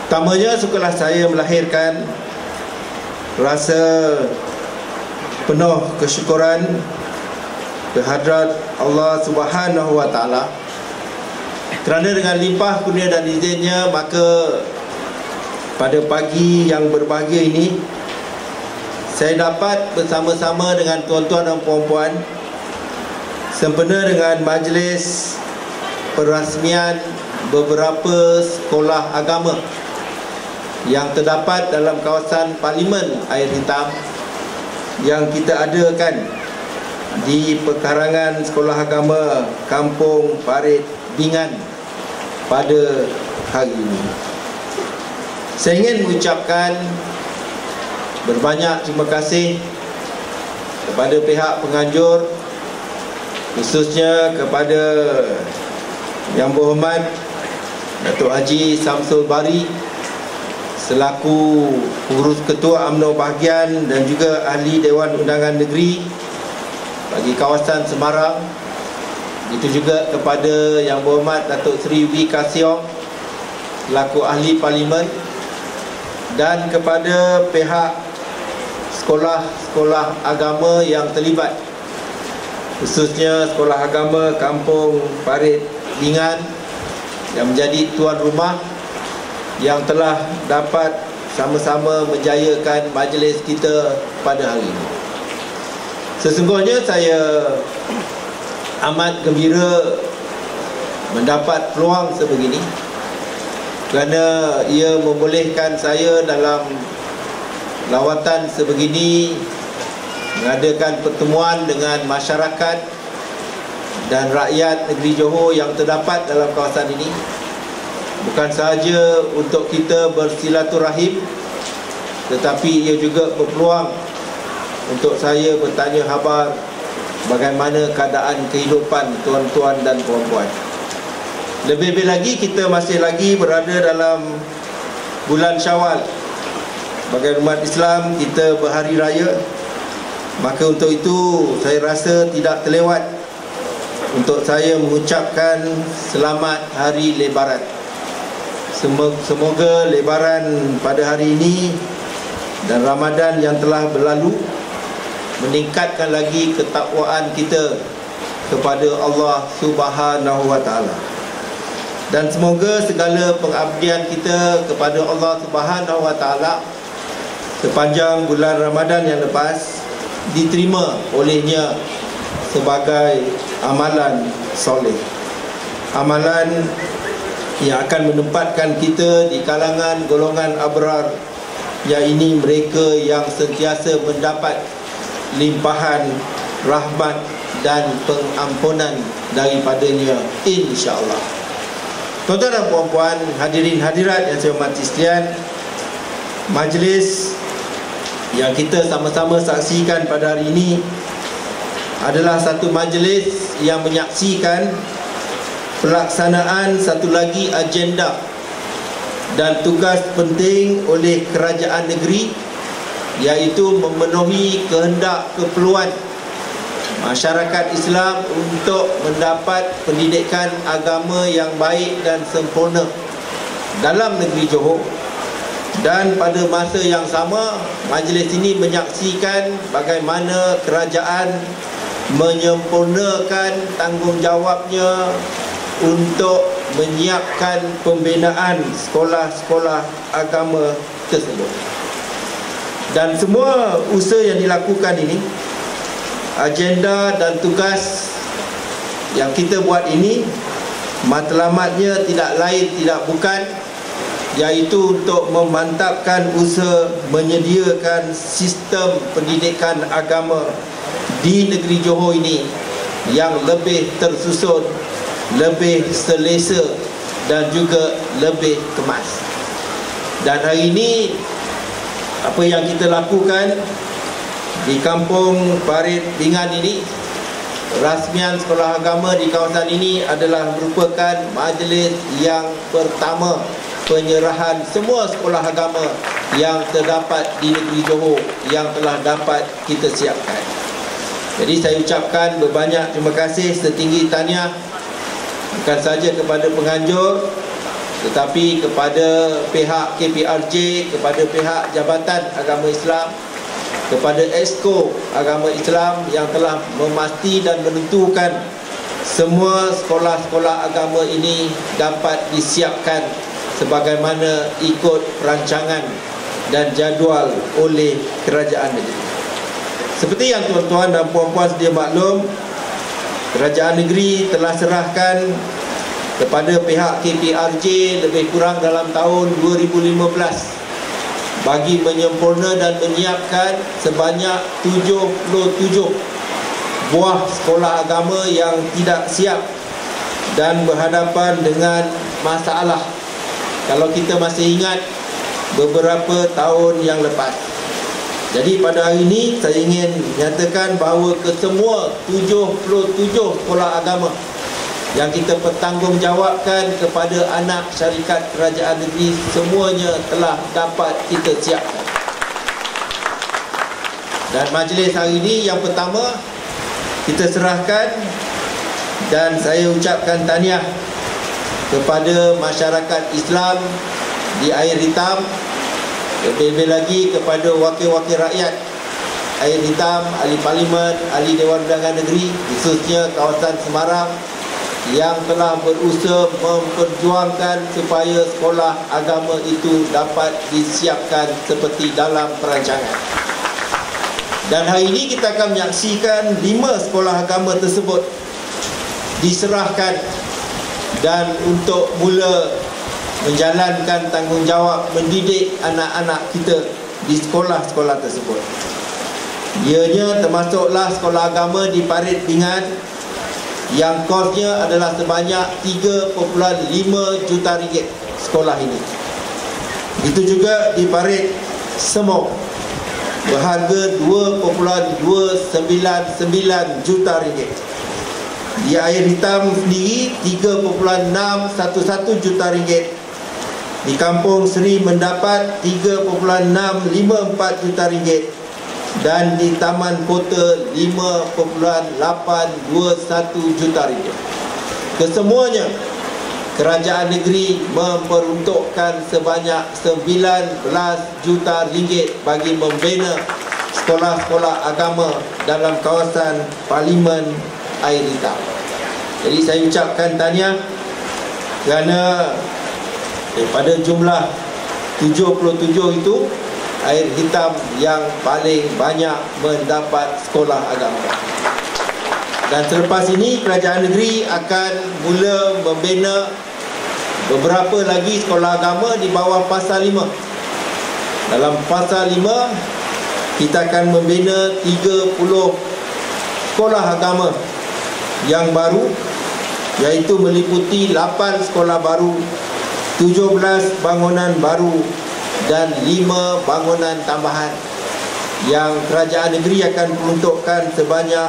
Pertamanya, setelah saya melahirkan rasa penuh kesyukuran kehadrat Allah Subhanahu wa Ta'ala, kerana dengan limpah kurnia dan izinnya, maka pada pagi yang berbahagia ini saya dapat bersama-sama dengan tuan-tuan dan puan-puan sempena dengan majlis perasmian beberapa sekolah agama yang terdapat dalam kawasan Parlimen Air Hitam yang kita adakan di pekarangan sekolah agama Kampung Parit Bingan pada hari ini. Saya ingin mengucapkan berbanyak terima kasih kepada pihak penganjur, khususnya kepada Yang Berhormat Datuk Haji Samsul Bari selaku pengurus ketua UMNO bahagian dan juga ahli Dewan Undangan Negeri bagi kawasan Semarang. Itu juga kepada Yang Berhormat Datuk Seri W. Kasiong selaku ahli Parlimen, dan kepada pihak sekolah-sekolah agama yang terlibat, khususnya sekolah agama Kampung Parit Bingan yang menjadi tuan rumah, yang telah dapat sama-sama menjayakan majlis kita pada hari ini. Sesungguhnya saya amat gembira mendapat peluang sebegini, kerana ia membolehkan saya dalam lawatan sebegini mengadakan pertemuan dengan masyarakat dan rakyat negeri Johor yang terdapat dalam kawasan ini. Bukan sahaja untuk kita bersilaturahim, tetapi ia juga berpeluang untuk saya bertanya khabar bagaimana keadaan kehidupan tuan-tuan dan puan-puan. Lebih-lebih lagi kita masih lagi berada dalam bulan Syawal. Sebagai umat Islam, kita berhari raya. Maka untuk itu saya rasa tidak terlewat untuk saya mengucapkan selamat Hari Lebaran. Semoga Lebaran pada hari ini dan Ramadan yang telah berlalu meningkatkan lagi ketakwaan kita kepada Allah Subhanahu wa Ta'ala. Dan semoga segala pengabdian kita kepada Allah Subhanahu wa Ta'ala sepanjang bulan Ramadan yang lepas diterima olehnya sebagai amalan soleh, amalan yang akan menempatkan kita di kalangan golongan abrar, yang ini mereka yang sentiasa mendapat limpahan rahmat dan pengampunan daripadanya, insya-Allah. Tuan-tuan dan puan-puan, hadirin hadirat yang saya hormati sekalian, majlis yang kita sama-sama saksikan pada hari ini adalah satu majlis yang menyaksikan pelaksanaan satu lagi agenda dan tugas penting oleh kerajaan negeri, iaitu memenuhi kehendak keperluan masyarakat Islam untuk mendapat pendidikan agama yang baik dan sempurna dalam negeri Johor. Dan pada masa yang sama, majlis ini menyaksikan bagaimana kerajaan menyempurnakan tanggungjawabnya untuk menyiapkan pembinaan sekolah-sekolah agama tersebut. Dan semua usaha yang dilakukan ini, agenda dan tugas yang kita buat ini, matlamatnya tidak lain tidak bukan iaitu untuk memantapkan usaha menyediakan sistem pendidikan agama di negeri Johor ini yang lebih tersusun, lebih selesa dan juga lebih kemas. Dan hari ini apa yang kita lakukan di Kampung Parit Bingan ini, rasmian sekolah agama di kawasan ini adalah merupakan majlis yang pertama penyerahan semua sekolah agama yang terdapat di negeri Johor yang telah dapat kita siapkan. Jadi saya ucapkan berbanyak terima kasih setinggi tahniah bukan saja kepada penganjur tetapi kepada pihak KPRJ, kepada pihak Jabatan Agama Islam, kepada Exco Agama Islam yang telah memasti dan menentukan semua sekolah-sekolah agama ini dapat disiapkan sebagaimana ikut perancangan dan jadual oleh kerajaan negeri. Seperti yang tuan-tuan dan puan-puan sedia maklum, kerajaan negeri telah serahkan kepada pihak KPRJ lebih kurang dalam tahun 2015 bagi menyempurna dan menyiapkan sebanyak 77 buah sekolah agama yang tidak siap dan berhadapan dengan masalah. Kalau kita masih ingat beberapa tahun yang lepas. Jadi pada hari ini saya ingin nyatakan bahawa kesemua 77 sekolah agama yang kita bertanggungjawabkan kepada anak syarikat kerajaan negeri semuanya telah dapat kita siapkan. Dan majlis hari ini yang pertama kita serahkan dan saya ucapkan tahniah kepada masyarakat Islam di Air Hitam, lebih-lebih lagi kepada wakil-wakil rakyat Air Hitam, ahli parlimen, ahli Dewan Undangan Negeri, khususnya kawasan Semarang yang telah berusaha memperjuangkan supaya sekolah agama itu dapat disiapkan seperti dalam perancangan. Dan hari ini kita akan menyaksikan 5 sekolah agama tersebut diserahkan dan untuk mula menjalankan tanggungjawab mendidik anak-anak kita di sekolah-sekolah tersebut. Ianya termasuklah sekolah agama di Parit Bingan yang kosnya adalah sebanyak 3.5 juta ringgit sekolah ini. Itu juga di Parit Semong berharga 2.299 juta ringgit. Di Air Hitam sendiri 3.611 juta ringgit. Di Kampung Seri mendapat 3.654 juta ringgit. Dan di Taman Kota 5.821 juta ringgit. Kesemuanya kerajaan negeri memperuntukkan sebanyak 19 juta ringgit bagi membina sekolah-sekolah agama dalam kawasan Parlimen Air Hitam. Jadi saya ucapkan tahniah kerana daripada jumlah 77 itu Air Hitam yang paling banyak mendapat sekolah agama. Dan selepas ini kerajaan negeri akan mula membina beberapa lagi sekolah agama di bawah Pasal 5. Dalam Pasal 5 kita akan membina 30 sekolah agama yang baru, iaitu meliputi 8 sekolah baru, 17 bangunan baru dan 5 bangunan tambahan yang kerajaan negeri akan peruntukkan sebanyak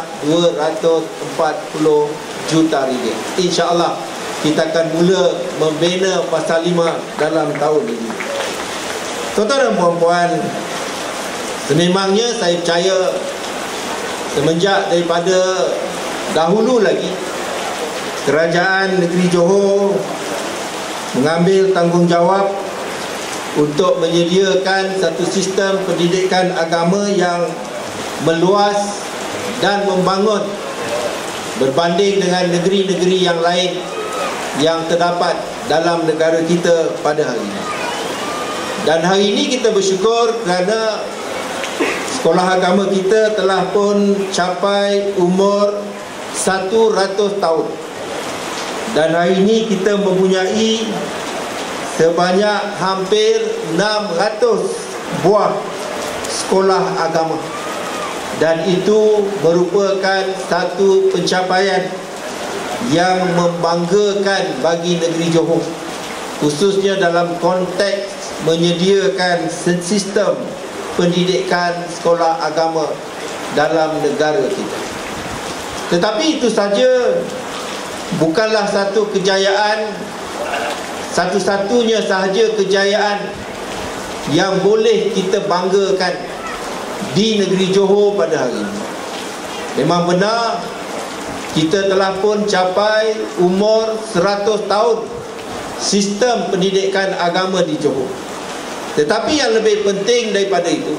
240 juta ringgit. InsyaAllah kita akan mula membina Pasal 5 dalam tahun ini. Tuan-tuan dan puan-puan, sememangnya saya percaya semenjak daripada dahulu lagi kerajaan negeri Johor mengambil tanggungjawab untuk menyediakan satu sistem pendidikan agama yang meluas dan membangun berbanding dengan negeri-negeri yang lain yang terdapat dalam negara kita pada hari ini. Dan hari ini kita bersyukur kerana sekolah agama kita telah pun capai umur 100 tahun. Dan hari ini kita mempunyai sebanyak hampir 600 buah sekolah agama. Dan itu merupakan satu pencapaian yang membanggakan bagi negeri Johor, khususnya dalam konteks menyediakan sistem pendidikan sekolah agama dalam negara kita. Tetapi itu saja bukanlah satu kejayaan, satu-satunya sahaja kejayaan yang boleh kita banggakan di negeri Johor pada hari ini. Memang benar kita telah pun capai umur 100 tahun sistem pendidikan agama di Johor. Tetapi yang lebih penting daripada itu,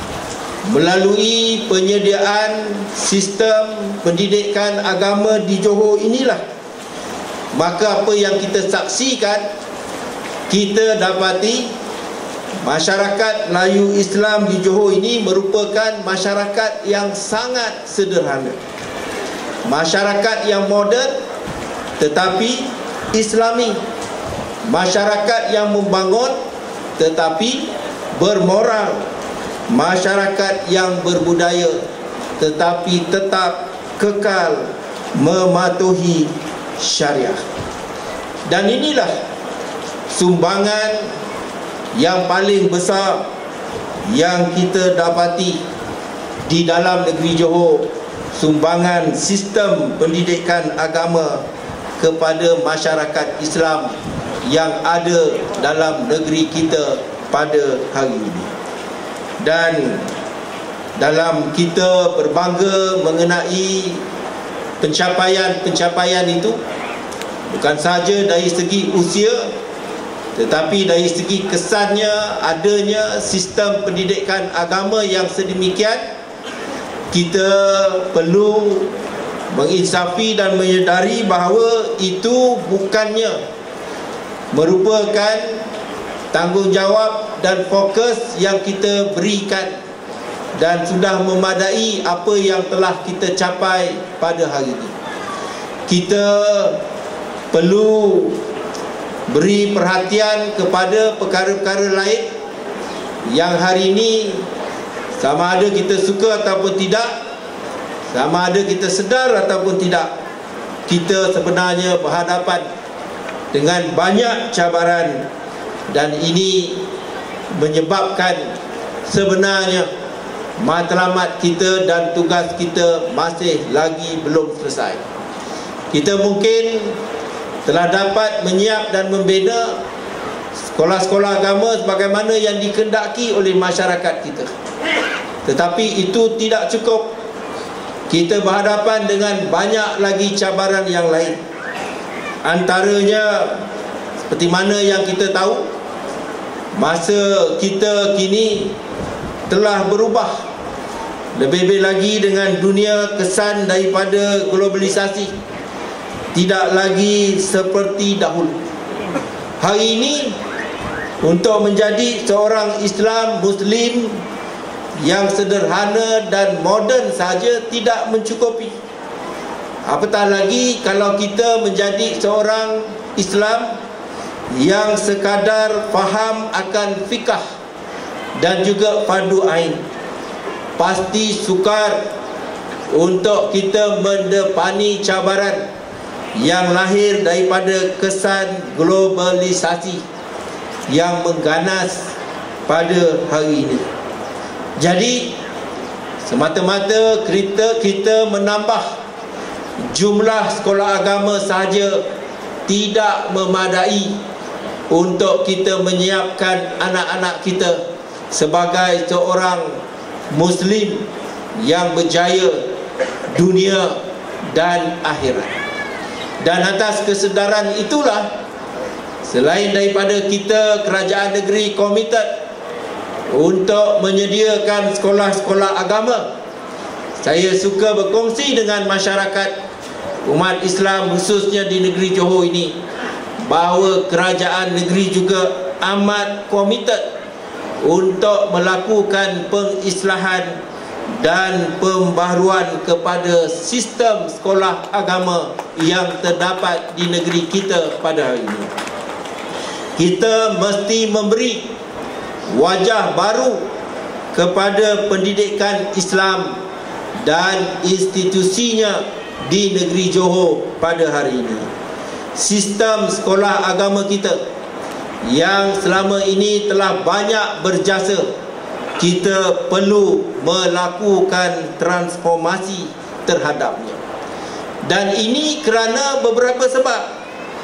melalui penyediaan sistem pendidikan agama di Johor inilah, maka apa yang kita saksikan, kita dapati masyarakat Melayu Islam di Johor ini merupakan masyarakat yang sangat sederhana, masyarakat yang moden tetapi Islami, masyarakat yang membangun tetapi bermoral, masyarakat yang berbudaya tetapi tetap kekal mematuhi syariah. Dan inilah sumbangan yang paling besar yang kita dapati di dalam negeri Johor, sumbangan sistem pendidikan agama kepada masyarakat Islam yang ada dalam negeri kita pada hari ini. Dan dalam kita berbangga mengenai pencapaian-pencapaian itu, bukan sahaja dari segi usia, tetapi dari segi kesannya adanya sistem pendidikan agama yang sedemikian, kita perlu menginsafi dan menyedari bahawa itu bukannya merupakan tanggungjawab dan fokus yang kita berikan dan sudah memadai apa yang telah kita capai pada hari ini. Kita perlu beri perhatian kepada perkara-perkara lain yang hari ini sama ada kita suka ataupun tidak, sama ada kita sedar ataupun tidak, kita sebenarnya berhadapan dengan banyak cabaran, dan ini menyebabkan sebenarnya matlamat kita dan tugas kita masih lagi belum selesai. Kita mungkin telah dapat menyiap dan membina sekolah-sekolah agama sebagaimana yang dikehendaki oleh masyarakat kita, tetapi itu tidak cukup. Kita berhadapan dengan banyak lagi cabaran yang lain. Antaranya seperti mana yang kita tahu, masa kita kini telah berubah, lebih-lebih lagi dengan dunia kesan daripada globalisasi, tidak lagi seperti dahulu. Hari ini untuk menjadi seorang Islam Muslim yang sederhana dan moden saja tidak mencukupi. Apatah lagi kalau kita menjadi seorang Islam yang sekadar faham akan fikah dan juga fardu ain. Pasti sukar untuk kita mendepani cabaran yang lahir daripada kesan globalisasi yang mengganas pada hari ini. Jadi semata-mata kita menambah jumlah sekolah agama sahaja tidak memadai untuk kita menyiapkan anak-anak kita sebagai seorang Muslim yang berjaya dunia dan akhirat. Dan atas kesedaran itulah, selain daripada kita, kerajaan negeri komited untuk menyediakan sekolah-sekolah agama, saya suka berkongsi dengan masyarakat umat Islam khususnya di negeri Johor ini bahawa kerajaan negeri juga amat komited untuk melakukan pengislahan dan pembaharuan kepada sistem sekolah agama yang terdapat di negeri kita pada hari ini. Kita mesti memberi wajah baru kepada pendidikan Islam dan institusinya di negeri Johor pada hari ini. Sistem sekolah agama kita yang selama ini telah banyak berjasa, kita perlu melakukan transformasi terhadapnya. Dan ini kerana beberapa sebab.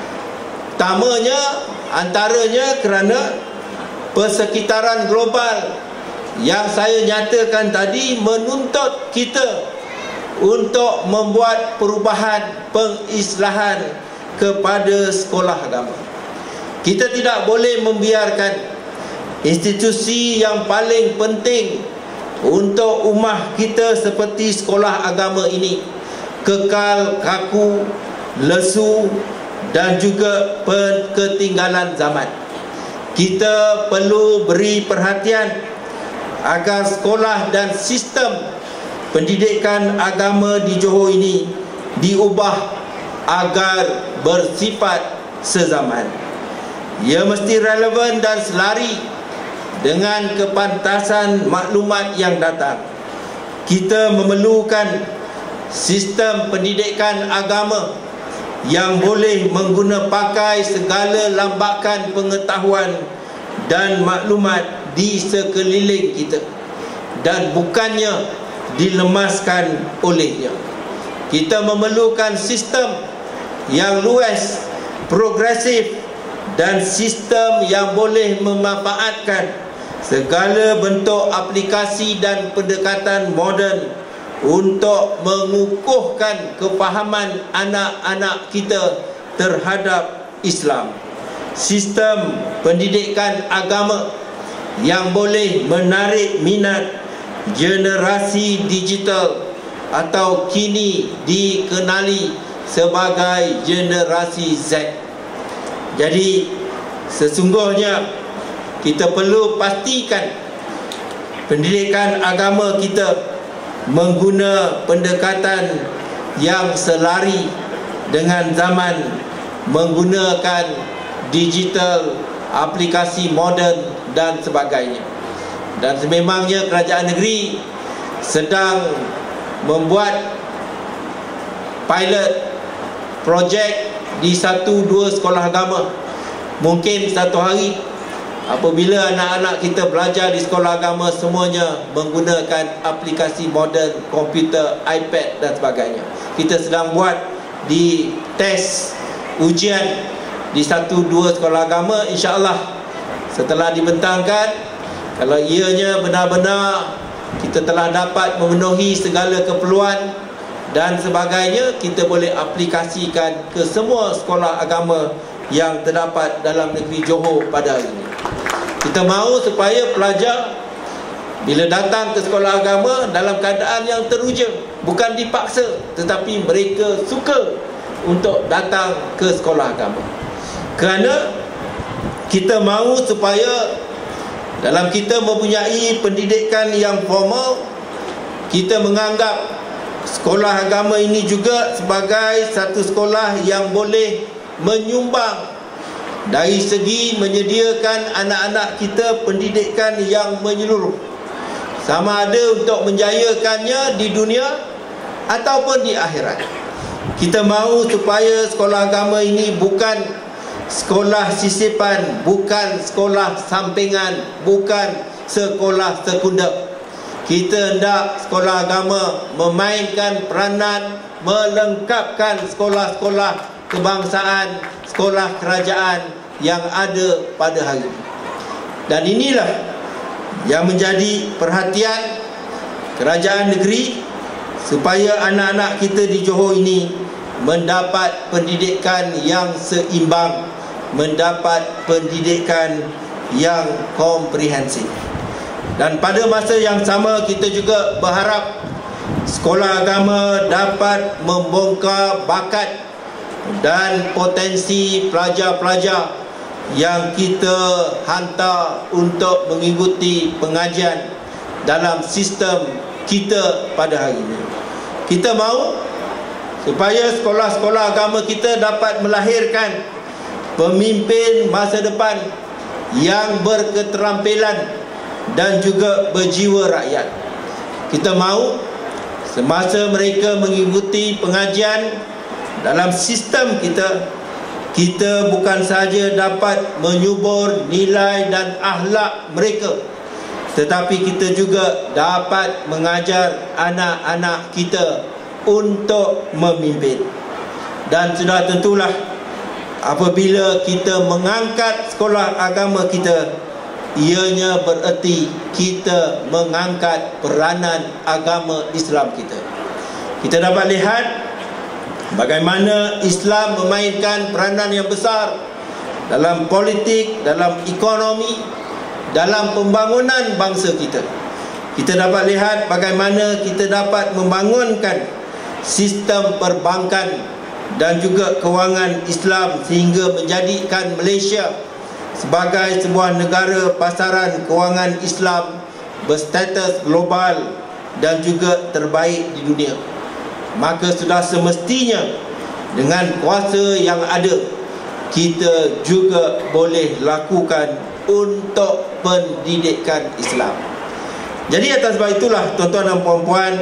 Antaranya kerana persekitaran global yang saya nyatakan tadi menuntut kita untuk membuat perubahan pengislahan kepada sekolah agama. Kita tidak boleh membiarkan institusi yang paling penting untuk ummah kita seperti sekolah agama ini kekal kaku, lesu dan juga ketinggalan zaman. Kita perlu beri perhatian agar sekolah dan sistem pendidikan agama di Johor ini diubah agar bersifat sezaman. Ia mesti relevan dan selari dengan kepantasan maklumat yang datang. Kita memerlukan sistem pendidikan agama yang boleh mengguna pakai segala lambakan pengetahuan dan maklumat di sekeliling kita dan bukannya dilemaskan olehnya. Kita memerlukan sistem yang luas, progresif dan sistem yang boleh memanfaatkan segala bentuk aplikasi dan pendekatan moden untuk mengukuhkan kefahaman anak-anak kita terhadap Islam. Sistem pendidikan agama yang boleh menarik minat generasi digital atau kini dikenali sebagai generasi Z. Jadi sesungguhnya kita perlu pastikan pendidikan agama kita mengguna pendekatan yang selari dengan zaman, menggunakan digital, aplikasi moden dan sebagainya. Dan sememangnya kerajaan negeri sedang membuat pilot projek di 1-2 sekolah agama. Mungkin satu hari apabila anak-anak kita belajar di sekolah agama semuanya menggunakan aplikasi moden, komputer, iPad dan sebagainya. Kita sedang buat di test ujian di 1-2 sekolah agama. InsyaAllah setelah dibentangkan, kalau ianya benar-benar kita telah dapat memenuhi segala keperluan dan sebagainya, kita boleh aplikasikan ke semua sekolah agama yang terdapat dalam negeri Johor pada hari ini. Kita mahu supaya pelajar bila datang ke sekolah agama dalam keadaan yang teruja, bukan dipaksa, tetapi mereka suka untuk datang ke sekolah agama. Kerana kita mahu supaya dalam kita mempunyai pendidikan yang formal, kita menganggap sekolah agama ini juga sebagai satu sekolah yang boleh menyumbang dari segi menyediakan anak-anak kita pendidikan yang menyeluruh, sama ada untuk menjayakannya di dunia ataupun di akhirat. Kita mahu supaya sekolah agama ini bukan sekolah sisipan, bukan sekolah sampingan, bukan sekolah sekunder. Kita hendak sekolah agama memainkan peranan melengkapkan sekolah-sekolah kebangsaan, sekolah kerajaan yang ada pada hari ini. Dan inilah yang menjadi perhatian kerajaan negeri supaya anak-anak kita di Johor ini mendapat pendidikan yang seimbang, mendapat pendidikan yang komprehensif. Dan pada masa yang sama kita juga berharap sekolah agama dapat membongkar bakat dan potensi pelajar-pelajar yang kita hantar untuk mengikuti pengajian dalam sistem kita pada hari ini. Kita mahu supaya sekolah-sekolah agama kita dapat melahirkan pemimpin masa depan yang berketerampilan dan juga berjiwa rakyat. Kita mahu semasa mereka mengikuti pengajian dalam sistem kita, kita bukan sahaja dapat menyubur nilai dan akhlak mereka, tetapi kita juga dapat mengajar anak-anak kita untuk memimpin. Dan sudah tentulah apabila kita mengangkat sekolah agama kita, ianya bererti kita mengangkat peranan agama Islam kita. Kita dapat lihat bagaimana Islam memainkan peranan yang besar dalam politik, dalam ekonomi, dalam pembangunan bangsa kita. Kita dapat lihat bagaimana kita dapat membangunkan sistem perbankan dan juga kewangan Islam sehingga menjadikan Malaysia sebagai sebuah negara pasaran kewangan Islam berstatus global dan juga terbaik di dunia. Maka sudah semestinya dengan kuasa yang ada, kita juga boleh lakukan untuk pendidikan Islam. Jadi atas sebab itulah tuan-tuan dan puan-puan,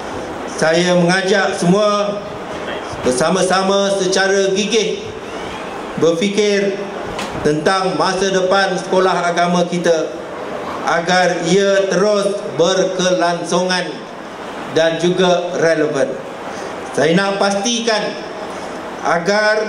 saya mengajak semua bersama-sama secara gigih berfikir tentang masa depan sekolah agama kita agar ia terus berkelangsungan dan juga relevan. Saya nak pastikan agar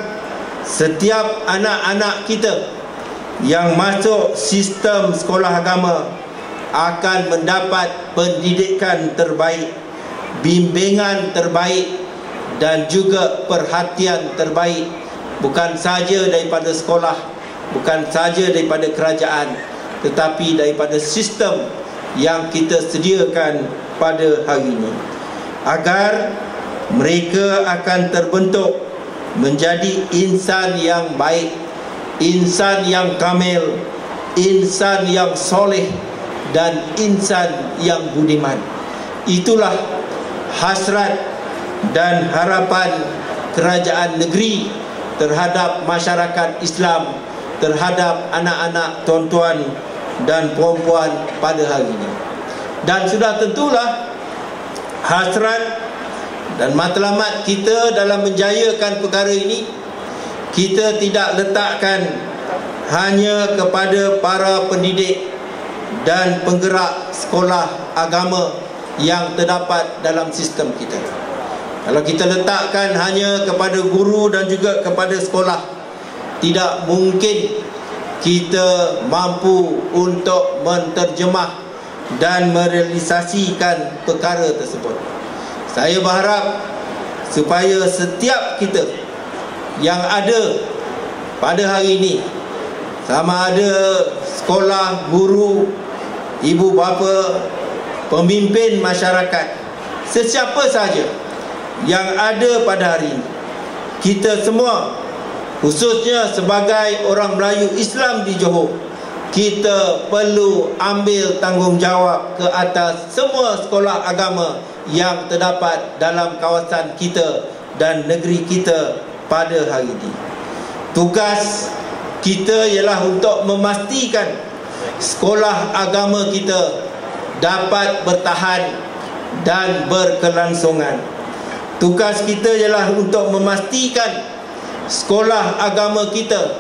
setiap anak-anak kita yang masuk sistem sekolah agama akan mendapat pendidikan terbaik, bimbingan terbaik dan juga perhatian terbaik, bukan saja daripada sekolah, bukan saja daripada kerajaan, tetapi daripada sistem yang kita sediakan pada hari ini, agar mereka akan terbentuk menjadi insan yang baik, insan yang kamil, insan yang soleh dan insan yang budiman. Itulah hasrat dan harapan kerajaan negeri terhadap masyarakat Islam, terhadap anak-anak tuan-tuan dan puan-puan pada hari ini. Dan sudah tentulah hasrat dan matlamat kita dalam menjayakan perkara ini, kita tidak letakkan hanya kepada para pendidik dan penggerak sekolah agama yang terdapat dalam sistem kita. Kalau kita letakkan hanya kepada guru dan juga kepada sekolah, tidak mungkin kita mampu untuk menterjemah dan merealisasikan perkara tersebut. Saya berharap supaya setiap kita yang ada pada hari ini, sama ada sekolah, guru, ibu bapa, pemimpin masyarakat, sesiapa saja yang ada pada hari ini, kita semua, khususnya sebagai orang Melayu Islam di Johor, kita perlu ambil tanggungjawab ke atas semua sekolah agama yang terdapat dalam kawasan kita dan negeri kita pada hari ini. Tugas kita ialah untuk memastikan sekolah agama kita dapat bertahan dan berkelangsungan. Tugas kita ialah untuk memastikan sekolah agama kita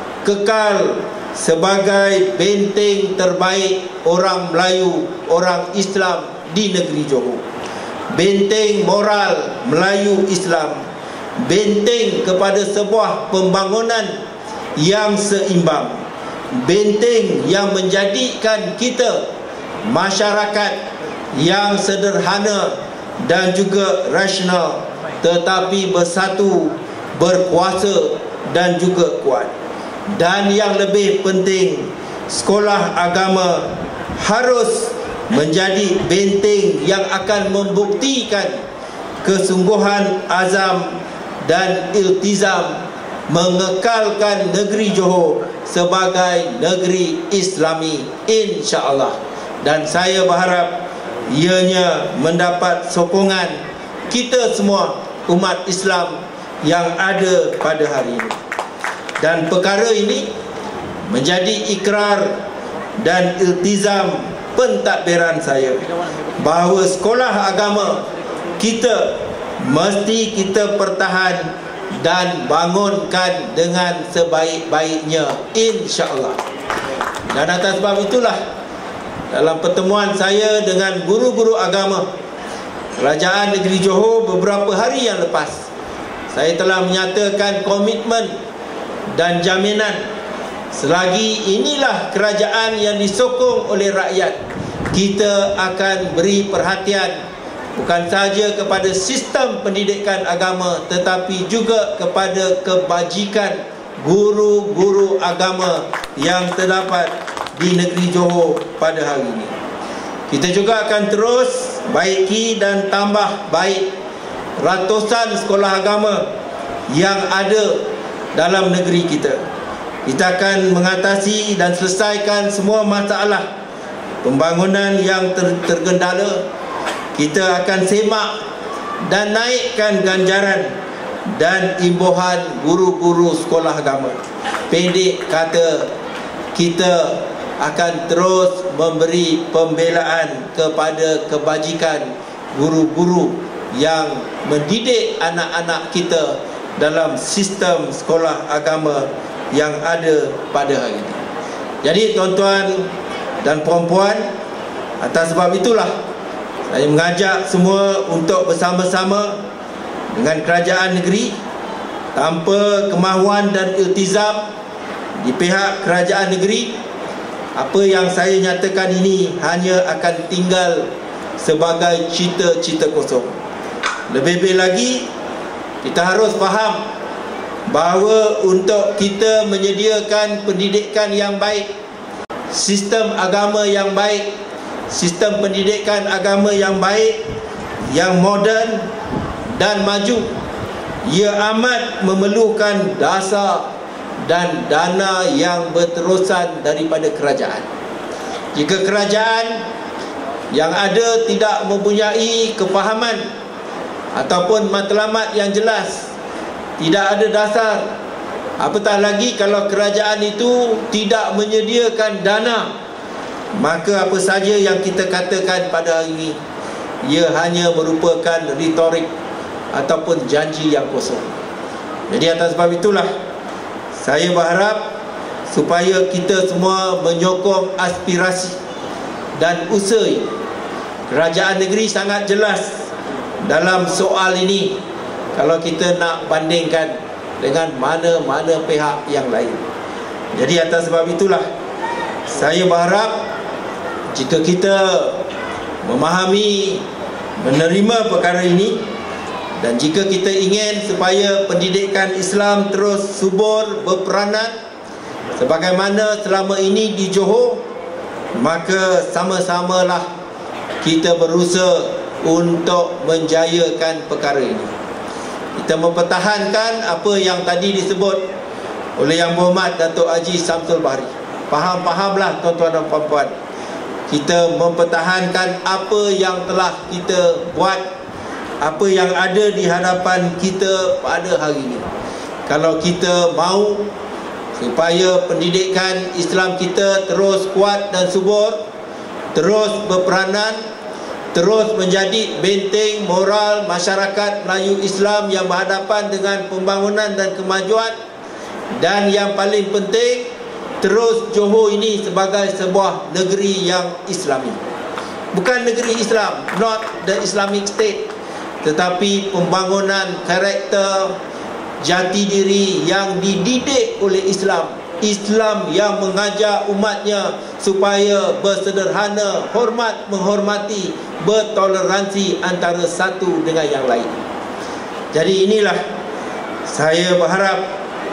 kekal sebagai benteng terbaik orang Melayu, orang Islam di negeri Johor. Benteng moral Melayu Islam, benteng kepada sebuah pembangunan yang seimbang, benteng yang menjadikan kita masyarakat yang sederhana dan juga rasional, tetapi bersatu, berkuasa dan juga kuat. Dan yang lebih penting, sekolah agama harus menjadi benteng yang akan membuktikan kesungguhan azam dan iltizam mengekalkan negeri Johor sebagai negeri Islami, insya-Allah. Dan saya berharap ianya mendapat sokongan kita semua umat Islam yang ada pada hari ini. Dan perkara ini menjadi ikrar dan iltizam pentadbiran saya bahawa sekolah agama kita mesti kita pertahan dan bangunkan dengan sebaik-baiknya, insya-Allah. Dan atas sebab itulah dalam pertemuan saya dengan guru-guru agama Kerajaan Negeri Johor beberapa hari yang lepas, saya telah menyatakan komitmen dan jaminan selagi inilah kerajaan yang disokong oleh rakyat, kita akan beri perhatian bukan saja kepada sistem pendidikan agama tetapi juga kepada kebajikan guru-guru agama yang terdapat di negeri Johor pada hari ini. Kita juga akan terus baiki dan tambah baik ratusan sekolah agama yang ada dalam negeri kita. Kita akan mengatasi dan selesaikan semua masalah pembangunan yang tergendala. Kita akan semak dan naikkan ganjaran dan imbuhan guru-guru sekolah agama. Pendek kata, kita akan terus memberi pembelaan kepada kebajikan guru-guru yang mendidik anak-anak kita dalam sistem sekolah agama yang ada pada hari ini. Jadi tuan-tuan dan puan-puan, atas sebab itulah saya mengajak semua untuk bersama-sama dengan kerajaan negeri, tanpa kemahuan dan iltizam di pihak kerajaan negeri, apa yang saya nyatakan ini hanya akan tinggal sebagai cita-cita kosong. Lebih-lebih lagi, kita harus faham bahawa untuk kita menyediakan pendidikan yang baik, sistem agama yang baik, sistem pendidikan agama yang baik, yang moden dan maju, ia amat memerlukan dasar dan dana yang berterusan daripada kerajaan. Jika kerajaan yang ada tidak mempunyai kefahaman ataupun matlamat yang jelas, tidak ada dasar, apatah lagi kalau kerajaan itu tidak menyediakan dana, maka apa saja yang kita katakan pada hari ini, ia hanya merupakan retorik ataupun janji yang kosong. Jadi atas sebab itulah saya berharap supaya kita semua menyokong aspirasi dan usaha ini. Kerajaan negeri sangat jelas dalam soal ini kalau kita nak bandingkan dengan mana-mana pihak yang lain. Jadi atas sebab itulah saya berharap jika kita memahami, menerima perkara ini, dan jika kita ingin supaya pendidikan Islam terus subur berperanan sebagaimana selama ini di Johor, maka sama-samalah kita berusaha untuk menjayakan perkara ini. Kita mempertahankan apa yang tadi disebut oleh Yang Berhormat Datuk Haji Samsul Bahri. Faham-fahamlah tuan-tuan dan puan-puan, kita mempertahankan apa yang telah kita buat, apa yang ada di hadapan kita pada hari ini. Kalau kita mahu supaya pendidikan Islam kita terus kuat dan subur, terus berperanan, terus menjadi benteng moral masyarakat Melayu Islam yang berhadapan dengan pembangunan dan kemajuan, dan yang paling penting, terus Johor ini sebagai sebuah negeri yang Islami. Bukan negeri Islam, not the Islamic State, tetapi pembangunan karakter jati diri yang dididik oleh Islam. Islam yang mengajar umatnya supaya bersederhana, hormat menghormati, bertoleransi antara satu dengan yang lain. Jadi inilah saya berharap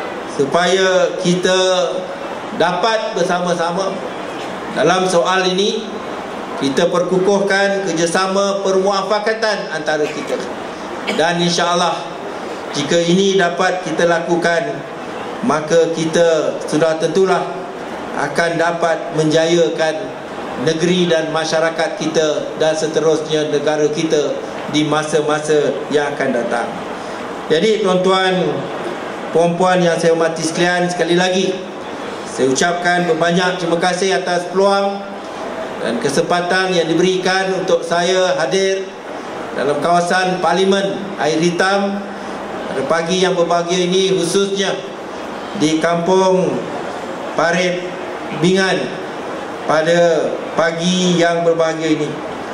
supaya kita dapat bersama-sama dalam soal ini, kita perkukuhkan kerjasama permuafakatan antara kita. Dan insya-Allah jika ini dapat kita lakukan, maka kita sudah tentulah akan dapat menjayakan negeri dan masyarakat kita dan seterusnya negara kita di masa-masa yang akan datang. Jadi tuan-tuan, puan-puan yang saya hormati sekalian, sekali lagi saya ucapkan berbanyak terima kasih atas peluang dan kesempatan yang diberikan untuk saya hadir dalam kawasan Parlimen Air Hitam pada pagi yang berbahagia ini, khususnya di Kampung Parit Bingan pada pagi yang berbahagia ini.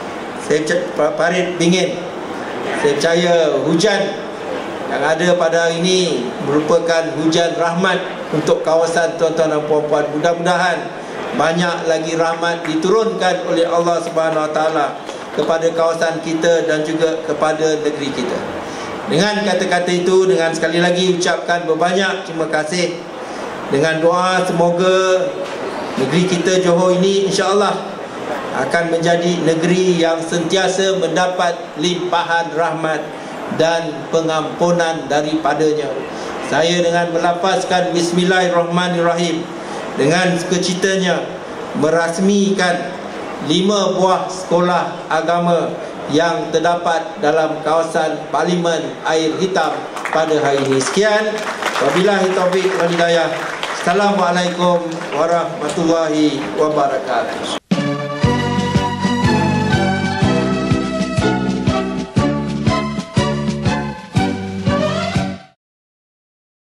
Parit Bingin, saya percaya hujan yang ada pada hari ini merupakan hujan rahmat untuk kawasan tuan-tuan dan puan-puan. Mudah-mudahan banyak lagi rahmat diturunkan oleh Allah Subhanahu Wa Taala kepada kawasan kita dan juga kepada negeri kita. Dengan kata-kata itu, dengan sekali lagi ucapkan berbanyak terima kasih, dengan doa semoga negeri kita Johor ini insya-Allah akan menjadi negeri yang sentiasa mendapat limpahan rahmat dan pengampunan daripadanya. Saya dengan melafazkan Bismillahirrahmanirrahim dengan sukacitanya merasmikan 5 buah sekolah agama yang terdapat dalam kawasan Parlimen Air Hitam pada hari ini. Sekian, wabillahi taufiq wal hidayah. Assalamualaikum warahmatullahi wabarakatuh.